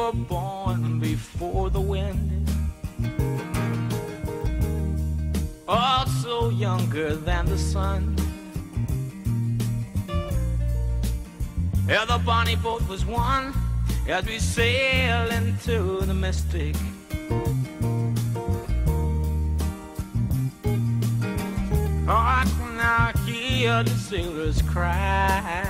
were born before the wind, also younger than the sun. Yeah, the bonnie boat was one as we sail into the mystic. I can now hear the sailors cry,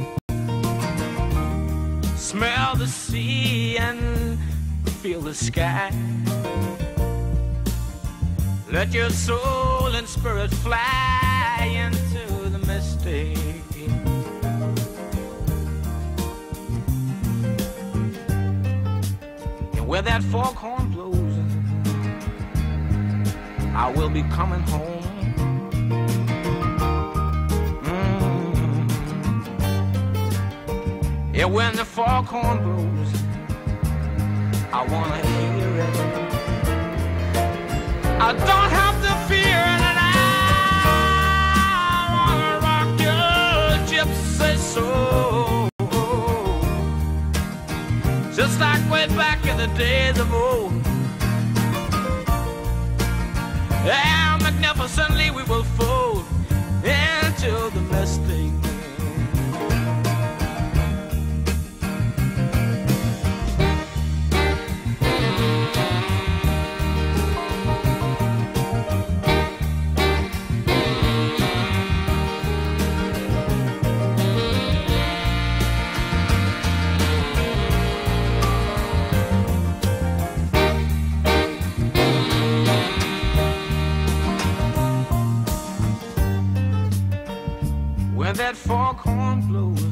smell the sea and feel the sky. Let your soul and spirit fly into the mystic. And where that foghorn blows, I will be coming home. Yeah, when the foghorn blows, I wanna hear it. I don't have to fear it, and I wanna rock your gypsy soul, just like way back in the days of old. Yeah, magnificently we will fold into the mystic. When that foghorn blows,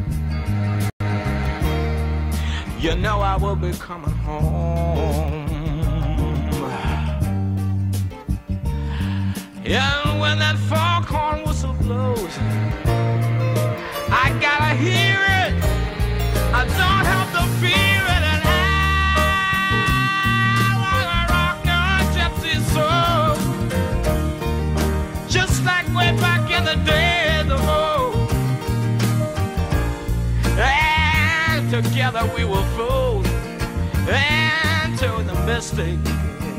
you know I will be coming home. Yeah, when that foghorn whistle blows, I gotta hear it. I don't have to fear it, and I wanna rock your gypsy soul, just like way back in the day. And together we will fold into the mystic.